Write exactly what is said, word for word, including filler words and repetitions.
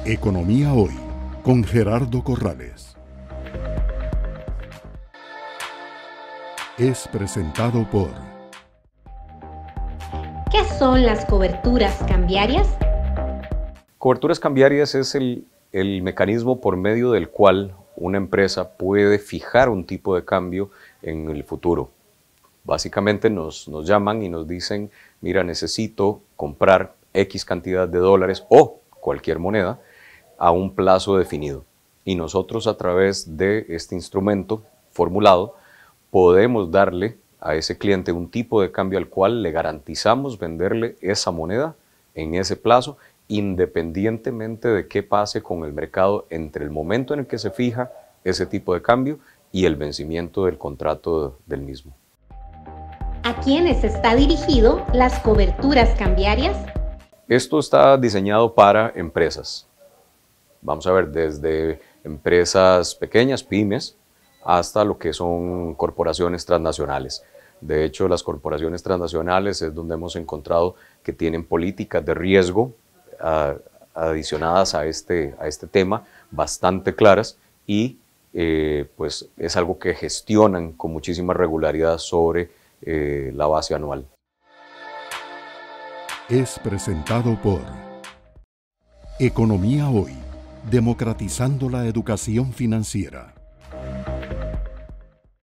Economía Hoy, con Gerardo Corrales. Es presentado por... ¿Qué son las coberturas cambiarias? Coberturas cambiarias es el, el mecanismo por medio del cual una empresa puede fijar un tipo de cambio en el futuro. Básicamente nos, nos llaman y nos dicen, mira, necesito comprar X cantidad de dólares o cualquier moneda a un plazo definido. Y nosotros a través de este instrumento formulado podemos darle a ese cliente un tipo de cambio al cual le garantizamos venderle esa moneda en ese plazo, independientemente de qué pase con el mercado entre el momento en el que se fija ese tipo de cambio y el vencimiento del contrato del mismo. ¿A quiénes está dirigido las coberturas cambiarias? Esto está diseñado para empresas. Vamos a ver, desde empresas pequeñas, pymes, hasta lo que son corporaciones transnacionales. De hecho, las corporaciones transnacionales es donde hemos encontrado que tienen políticas de riesgo uh, adicionadas a este, a este tema, bastante claras, y eh, pues es algo que gestionan con muchísima regularidad sobre eh, la base anual. Es presentado por Economía Hoy, democratizando la educación financiera.